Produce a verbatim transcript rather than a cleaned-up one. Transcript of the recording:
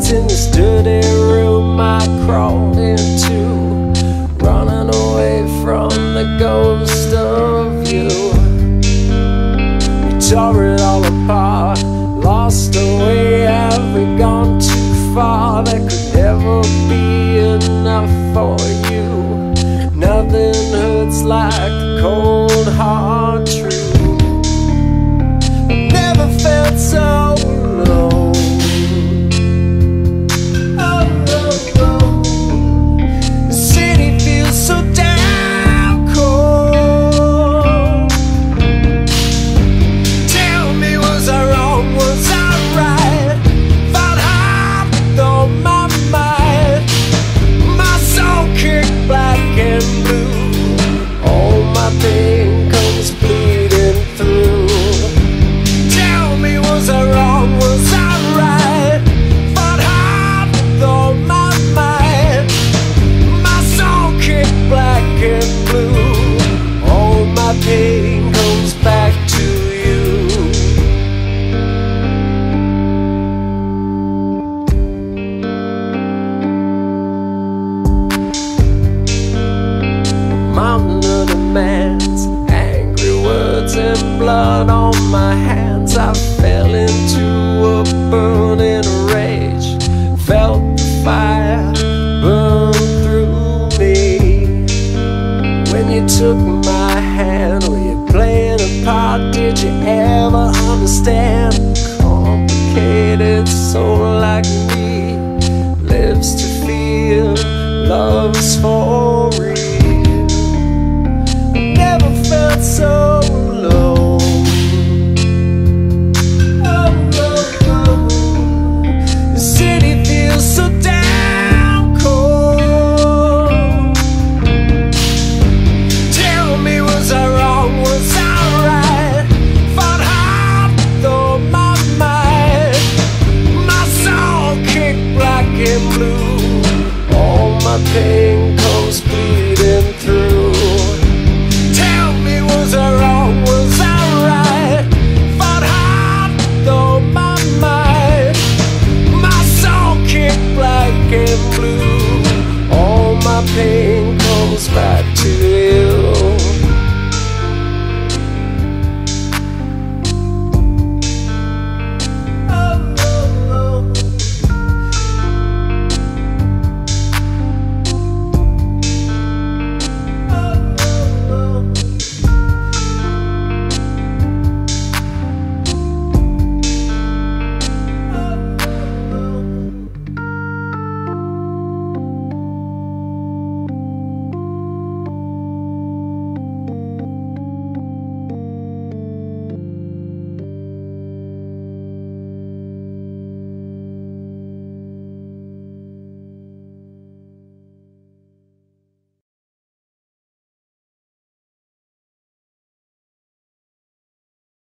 nights in this dirty room I crawled into, running away from the ghost of you. We tore it all apart, lost our way. Have we gone too far? There could never be enough for you. Nothing hurts like the cold hard truth. Never felt so